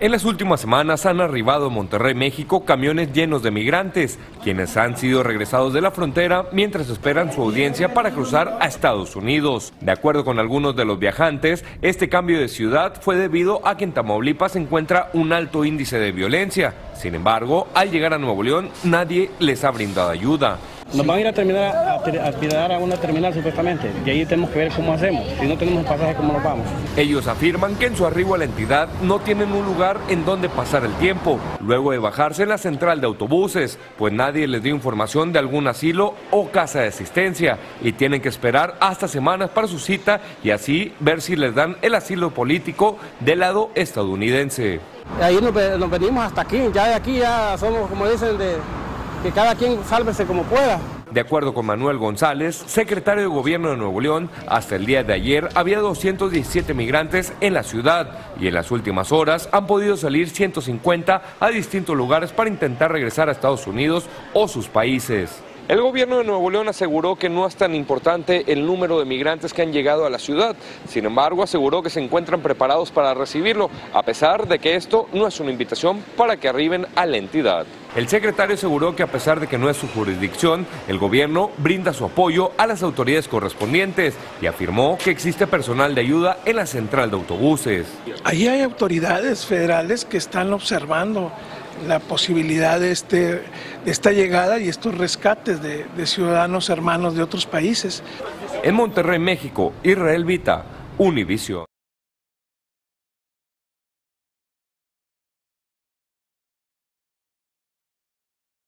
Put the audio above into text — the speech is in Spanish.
En las últimas semanas han arribado a Monterrey, México, camiones llenos de migrantes, quienes han sido regresados de la frontera mientras esperan su audiencia para cruzar a Estados Unidos. De acuerdo con algunos de los viajantes, este cambio de ciudad fue debido a que en Tamaulipas se encuentra un alto índice de violencia. Sin embargo, al llegar a Nuevo León, nadie les ha brindado ayuda. Nos van a ir a tirar a una terminal supuestamente, y ahí tenemos que ver cómo hacemos. Si no tenemos pasaje, ¿cómo nos vamos? Ellos afirman que en su arribo a la entidad no tienen un lugar en donde pasar el tiempo, luego de bajarse en la central de autobuses, pues nadie les dio información de algún asilo o casa de asistencia, y tienen que esperar hasta semanas para su cita y así ver si les dan el asilo político del lado estadounidense. Ahí nos venimos hasta aquí, ya de aquí ya somos, como dicen, que cada quien sálvese como pueda. De acuerdo con Manuel González, secretario de Gobierno de Nuevo León, hasta el día de ayer había 217 migrantes en la ciudad y en las últimas horas han podido salir 150 a distintos lugares para intentar regresar a Estados Unidos o sus países. El gobierno de Nuevo León aseguró que no es tan importante el número de migrantes que han llegado a la ciudad. Sin embargo, aseguró que se encuentran preparados para recibirlo, a pesar de que esto no es una invitación para que arriben a la entidad. El secretario aseguró que a pesar de que no es su jurisdicción, el gobierno brinda su apoyo a las autoridades correspondientes y afirmó que existe personal de ayuda en la central de autobuses. Ahí hay autoridades federales que están observando la posibilidad de esta llegada y estos rescates de ciudadanos hermanos de otros países. En Monterrey, México, Israel Vita, Univisión.